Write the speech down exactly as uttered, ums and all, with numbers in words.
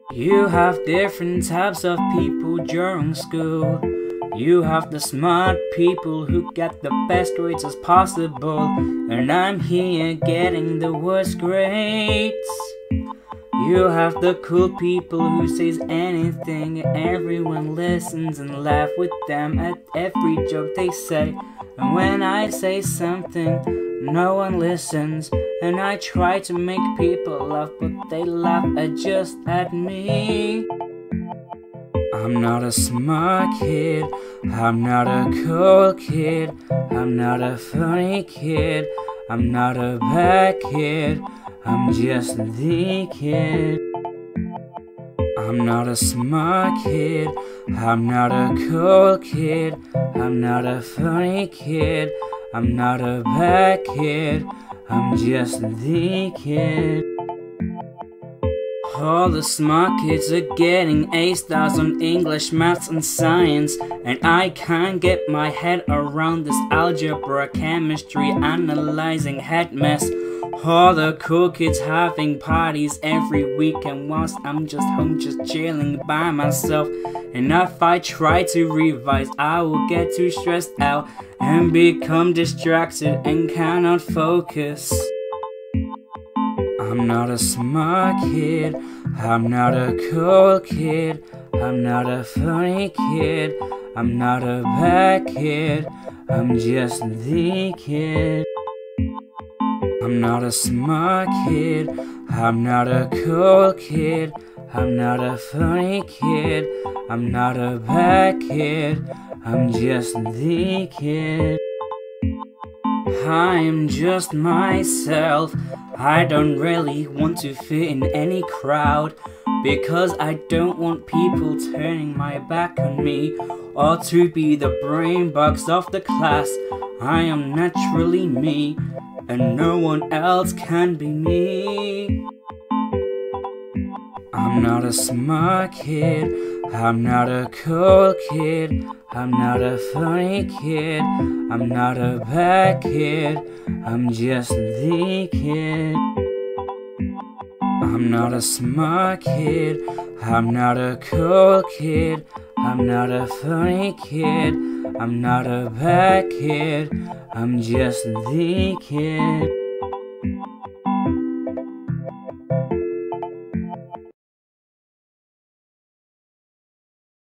You have different types of people during school. You have the smart people who get the best grades as possible, and I'm here getting the worst grades. You have the cool people who says anything, everyone listens and laugh with them at every joke they say. And when I say something, no one listens, and I try to make people laugh, but they laugh at just at me. I'm not a smart kid, I'm not a cool kid, I'm not a funny kid, I'm not a bad kid, I'm just the kid. I'm not a smart kid, I'm not a cool kid, I'm not a funny kid, I'm not a bad kid, I'm just the kid. All the smart kids are getting A stars on English, maths and science, and I can't get my head around this algebra, chemistry, analyzing head mess. All the cool kids having parties every weekend whilst I'm just home just chilling by myself. And if I try to revise, I will get too stressed out and become distracted and cannot focus. I'm not a smart kid, I'm not a cool kid, I'm not a funny kid, I'm not a bad kid, I'm just the kid. I'm not a smart kid, I'm not a cool kid, I'm not a funny kid, I'm not a bad kid, I'm just the kid. I'm just myself, I don't really want to fit in any crowd, because I don't want people turning my back on me, or to be the brain box of the class. I am naturally me, and no one else can be me. I'm not a smart kid, I'm not a cool kid, I'm not a funny kid, I'm not a bad kid, I'm just the kid. I'm not a smart kid, I'm not a cool kid, I'm not a funny kid, I'm not a bad kid, I'm just the kid.